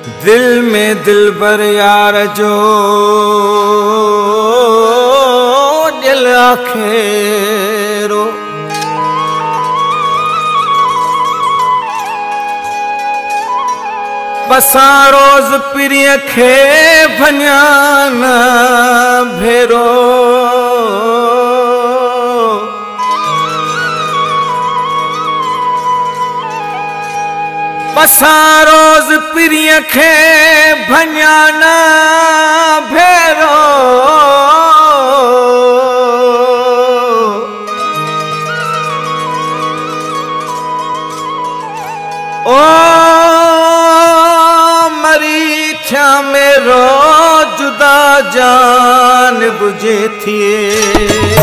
दिल में दिल बर यार जो दिल आखेरो बसा रोज प्रिय खे भन्यान भेरो बसा रोज प्रिय खे भन्यान भेरो ओ मरी थ्या मेरो जुदा जान बुझे थिए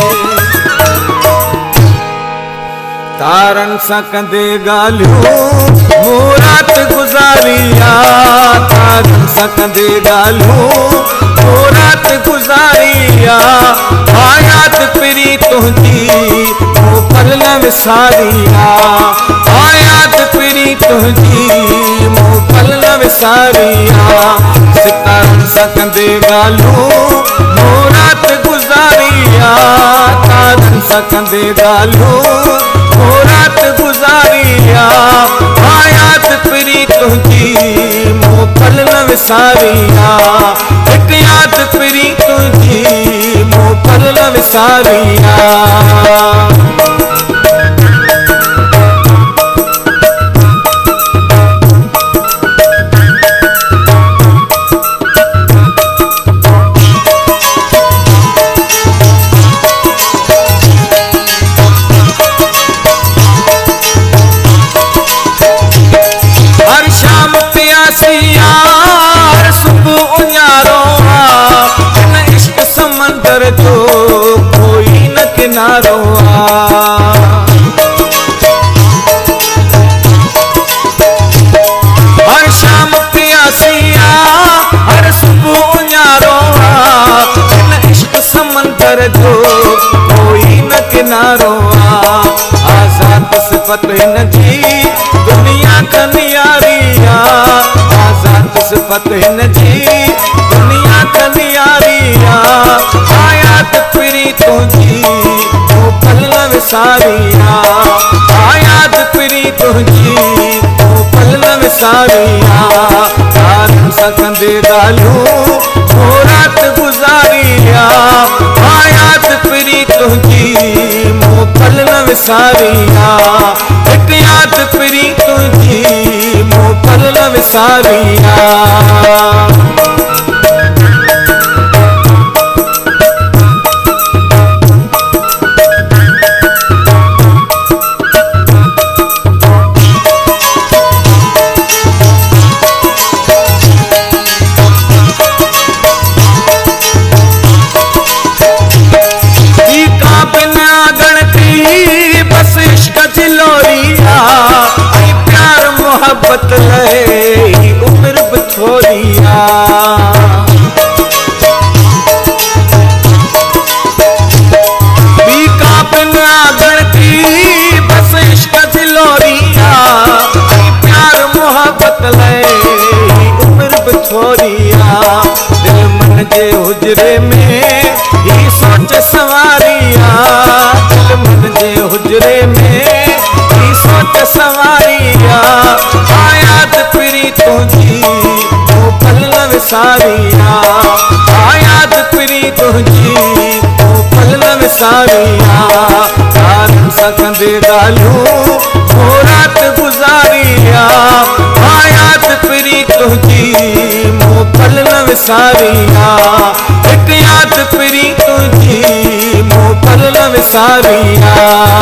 तारन सा कंदे गालियो मूरात गुजारिया तारन सा कंदे गालियो मूरात गुजारिया आयात पिरी तुझी मोकल न विसारिया आयात पिरी तुझी मोकल न विसारिया सितारन सा कंदे गालियो मूरात गुजारिया तारन सा कंदे गालियो रात गुजारिया आयात पिरी तुझी मोकल न विसारिया एक याद पिरी तुझी मोकल न विसारिया जो कोई न किनारो हर शाम प्यासिया हर सुबह उन्यारो इश्क समंदर जो कोई न किनारो आजाद सिफत न जी दुनिया कनियारिया आजाद सिफत न जी दुनिया कनियारिया आयात पिरी तुझी मोकल न विसारिया आयात पिरी तुझी मोकल न विसारिया तारन सा कंदे गालियो रात गुजारिया आयात पिरी तुझी मोकल न विसारिया एक याद पिरी तुझी मोकल न विसारिया मोहब्बत ले उम्र बथोरिया बीका बिना गणती बस इश्क दिलोरिया प्यार मोहब्बत ले उम्र बथोरिया दिल मन के हुजरे में ही सोच सवारिया दिल मन के हुजरे में ही सोच सवारिया आयात पिरी तुझी मोकल न विसारिया आयात पिरी तुझी मोकल न विसारिया तारन सा कंदे गालियो रात गुजारिया आयात पिरी तुझी मोकल न विसारिया एक याद पिरी तुझी मोकल न विसारिया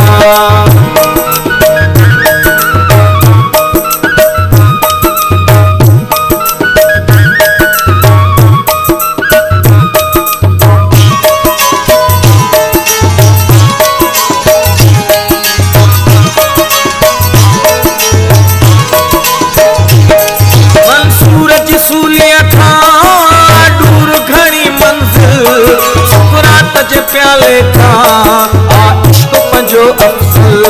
प्याले था इश्क पंजो अफसल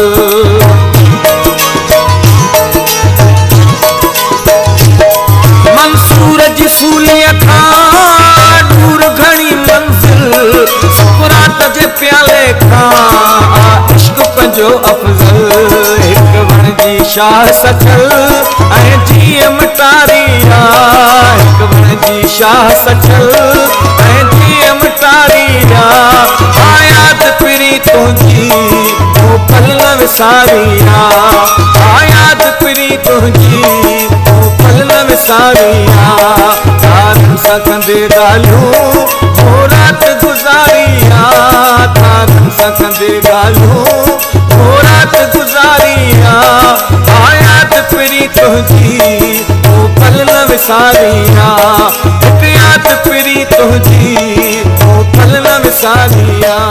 शाह सचल ऐं जीअं मटारिया हिकु जी शाह सचल ऐं जीअं मटारिया आयात पिरी तुंहिंजी तूं पल न विसारिया आयात पिरी तुंहिंजी तूं पल न विसारिया तारनि सां कंदे ॻाल्हियूं पोइ राति गुज़ारिया तारनि सां कंदे ॻाल्हियूं पोइ राति गुज़ारिया आयात पिरी तुंहिंजी तूं पल न विसारिया हिकु यादि पिरी तुंहिंजी तूं पल न विसारिया।